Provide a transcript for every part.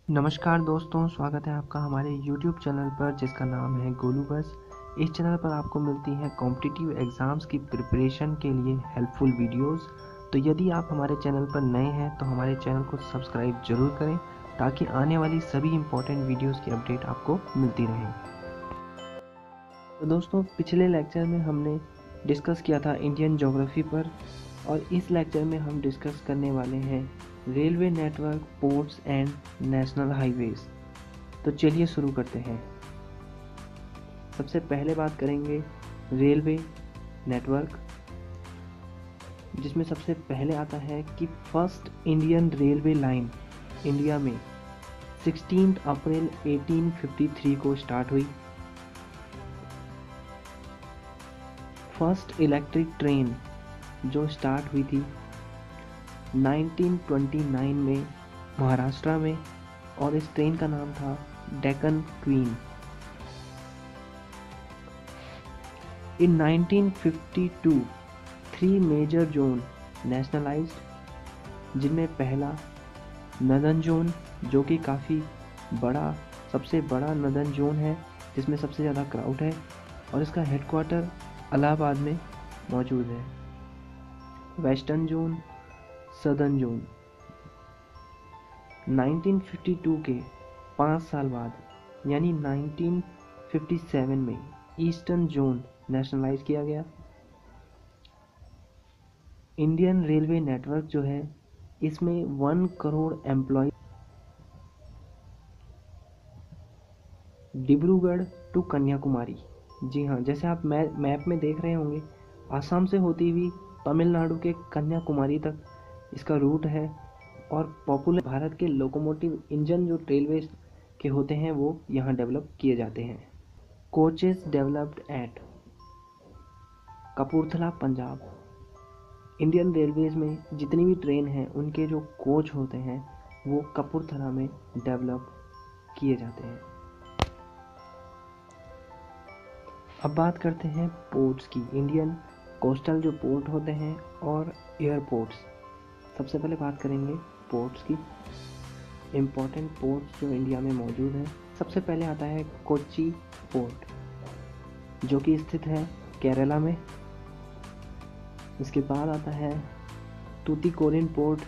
नमस्कार दोस्तों, स्वागत है आपका हमारे YouTube चैनल पर जिसका नाम है गोलू बस। इस चैनल पर आपको मिलती हैं कॉम्पिटिटिव एग्ज़ाम्स की प्रिपरेशन के लिए हेल्पफुल वीडियोस। तो यदि आप हमारे चैनल पर नए हैं तो हमारे चैनल को सब्सक्राइब जरूर करें ताकि आने वाली सभी इम्पोर्टेंट वीडियोस की अपडेट आपको मिलती रहे। तो दोस्तों, पिछले लेक्चर में हमने डिस्कस किया था इंडियन ज्योग्राफी पर, और इस लेक्चर में हम डिस्कस करने वाले हैं railway network, ports and national highways. तो चलिए शुरू करते हैं। सबसे पहले बात करेंगे रेलवे नेटवर्क, जिसमें सबसे पहले आता है कि first Indian railway line India में 16 अप्रैल 1853 को स्टार्ट हुई। फर्स्ट इलेक्ट्रिक ट्रेन जो स्टार्ट हुई थी 1929 में महाराष्ट्र में, और इस ट्रेन का नाम था Deccan queen. In 1952 3 major zone nationalised, जिनमें पहला नदन जोन, जो कि काफ़ी बड़ा, सबसे बड़ा नदन जोन है जिसमें सबसे ज़्यादा क्राउड है, और इसका हेडक्वार्टर इलाहाबाद में मौजूद है। Western zone, southern zone. 1952 के 5 साल बाद यानी 1957 में ईस्टर्न जोन नेशनलाइज किया गया। इंडियन रेलवे नेटवर्क जो है, इसमें 1 करोड़ एम्प्लॉय। डिब्रूगढ़ टू कन्याकुमारी, जी हाँ, जैसे आप मैप में देख रहे होंगे, आसाम से होती हुई तमिलनाडु के कन्याकुमारी तक इसका रूट है। और पॉपुलर भारत के लोकोमोटिव इंजन जो रेलवे के होते हैं वो यहाँ डेवलप किए जाते हैं। Coaches developed at Kapurthala, Punjab. Indian railways में जितनी भी ट्रेन हैं उनके जो कोच होते हैं वो कपूरथला में डेवलप किए जाते हैं। अब बात करते हैं पोर्ट्स की। इंडियन कोस्टल जो पोर्ट होते हैं और एयरपोर्ट्स। सबसे पहले बात करेंगे पोर्ट्स की। इम्पोर्टेंट पोर्ट्स जो इंडिया में मौजूद हैं, सबसे पहले आता है कोच्चि पोर्ट, जो कि स्थित है केरला में। इसके बाद आता है तूतीकोरिन पोर्ट,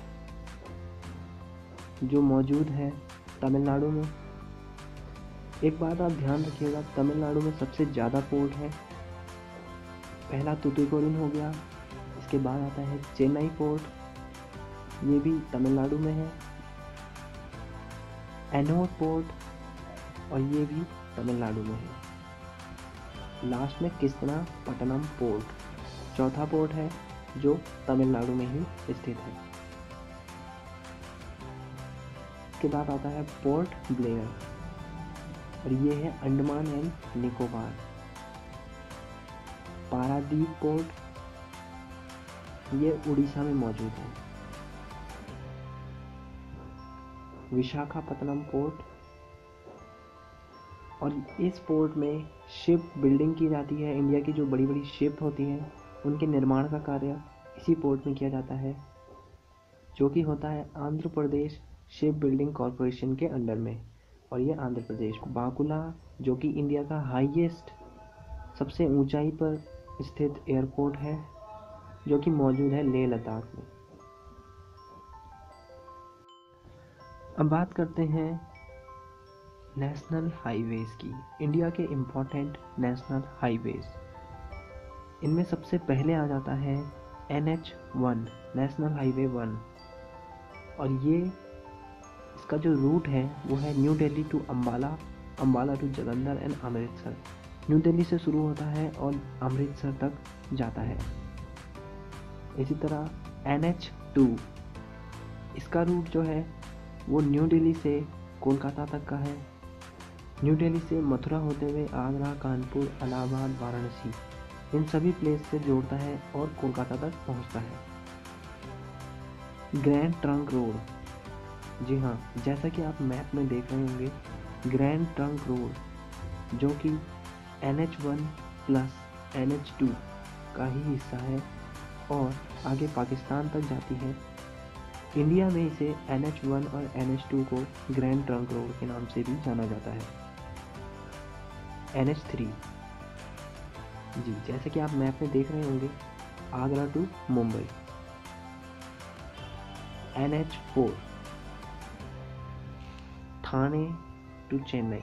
जो मौजूद है तमिलनाडु में। एक बात आप ध्यान रखिएगा, तमिलनाडु में सबसे ज़्यादा पोर्ट है। पहला तूतीकोरिन हो गया, इसके बाद आता है चेन्नई पोर्ट, ये भी तमिलनाडु में है। एनोर पोर्ट, और ये भी तमिलनाडु में है। लास्ट में कृष्णापट्टनम पोर्ट, चौथा पोर्ट है जो तमिलनाडु में ही स्थित है। इसके बाद आता है पोर्ट ब्लेयर, और ये है अंडमान एंड निकोबार। पारादीप पोर्ट, ये उड़ीसा में मौजूद है। विशाखापत्तनम पोर्ट, और इस पोर्ट में शिप बिल्डिंग की जाती है। इंडिया की जो बड़ी बड़ी शिप होती हैं उनके निर्माण का कार्य इसी पोर्ट में किया जाता है, जो कि होता है Andhra Pradesh ship building corporation के अंडर में। और ये आंध्र प्रदेश। बाकुला, जो कि इंडिया का हाईएस्ट, सबसे ऊंचाई पर स्थित एयरपोर्ट है, जो कि मौजूद है लेह लद्दाख में। अब बात करते हैं नेशनल हाईवेज की। इंडिया के इम्पोर्टेंट नेशनल हाईवेज, इनमें सबसे पहले आ जाता है NH1, नेशनल हाईवे 1। और ये इसका जो रूट है वो है New Delhi to Ambala, Ambala to Jalandhar and Amritsar. New Delhi से शुरू होता है और अमृतसर तक जाता है। इसी तरह NH2, इसका रूट जो है वो न्यू दिल्ली से कोलकाता तक का है। न्यू दिल्ली से मथुरा होते हुए आगरा, कानपुर, इलाहाबाद, वाराणसी, इन सभी प्लेस से जोड़ता है और कोलकाता तक पहुंचता है। ग्रैंड ट्रंक रोड, जी हाँ, जैसा कि आप मैप में देख रहे होंगे, ग्रैंड ट्रंक रोड जो कि NH1 प्लस NH2 का ही हिस्सा है और आगे पाकिस्तान तक जाती है। इंडिया में इसे NH1 और NH2 को ग्रैंड ट्रंक रोड के नाम से भी जाना जाता है। NH3 जी, जैसे कि आप मैप में देख रहे होंगे, Agra to Mumbai. NH4 Thane to Chennai.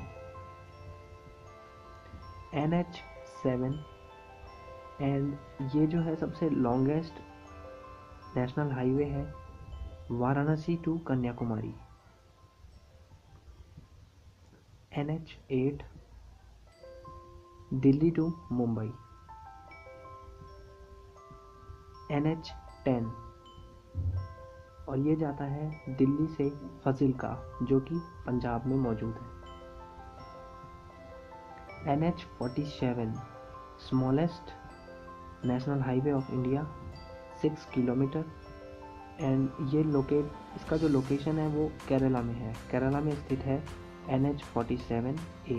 NH7 and ये जो है सबसे लॉन्गेस्ट नेशनल हाईवे है, Varanasi to Kanyakumari. NH8 Delhi to Mumbai. NH10 और ये जाता है दिल्ली से फजिल्का, जो कि पंजाब में मौजूद है। NH47 smallest national highway of India, 6 kilometre and ये इसका जो लोकेशन है वो केरला में है, केरला में स्थित है। NH47A।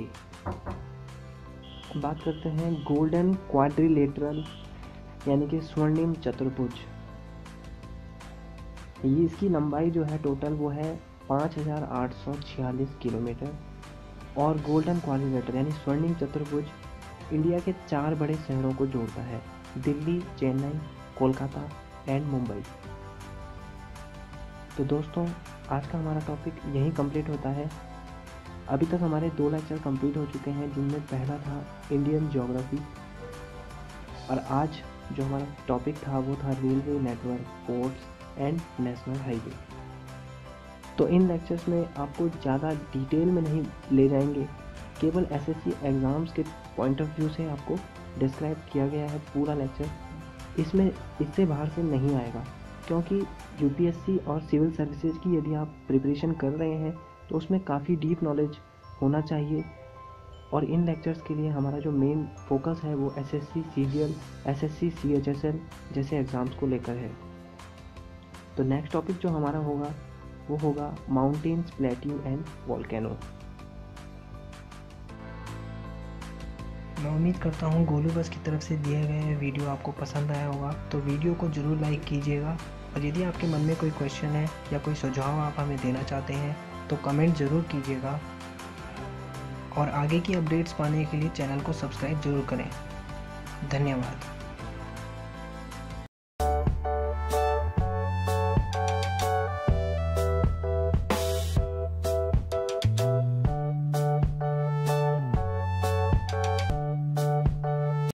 बात करते हैं गोल्डन क्वाड्रिलेटरल यानी कि स्वर्णिम चतुर्भुज। ये इसकी लंबाई जो है टोटल वो है 5846 किलोमीटर। और गोल्डन क्वाड्रिलेटरल यानी स्वर्णिम चतुर्भुज इंडिया के 4 बड़े शहरों को जोड़ता है, दिल्ली, चेन्नई, कोलकाता एंड मुंबई। तो दोस्तों, आज का हमारा टॉपिक यहीं कंप्लीट होता है। अभी तक हमारे 2 लेक्चर कंप्लीट हो चुके हैं, जिनमें पहला था इंडियन ज्योग्राफी और आज जो हमारा टॉपिक था वो था railway network, ports and national highway. तो इन लेक्चर्स में आपको ज़्यादा डिटेल में नहीं ले जाएंगे, केवल SSC एग्ज़ाम्स के पॉइंट ऑफ व्यू से आपको डिस्क्राइब किया गया है पूरा लेक्चर। इसमें इससे बाहर से नहीं आएगा, क्योंकि UPSC और सिविल सर्विसेज की यदि आप प्रिपरेशन कर रहे हैं तो उसमें काफ़ी डीप नॉलेज होना चाहिए। और इन लेक्चर्स के लिए हमारा जो मेन फोकस है वो SSC CGL, SSC CHSL जैसे एग्ज़ाम्स को लेकर है। तो नेक्स्ट टॉपिक जो हमारा होगा वो होगा माउंटेन्स, प्लेट्यू एंड वॉल्केनो। मैं उम्मीद करता हूँ गोलू बस की तरफ से दिए गए वीडियो आपको पसंद आया होगा, तो वीडियो को ज़रूर लाइक कीजिएगा। और यदि आपके मन में कोई क्वेश्चन है या कोई सुझाव आप हमें देना चाहते हैं तो कमेंट ज़रूर कीजिएगा। और आगे की अपडेट्स पाने के लिए चैनल को सब्सक्राइब ज़रूर करें। धन्यवाद।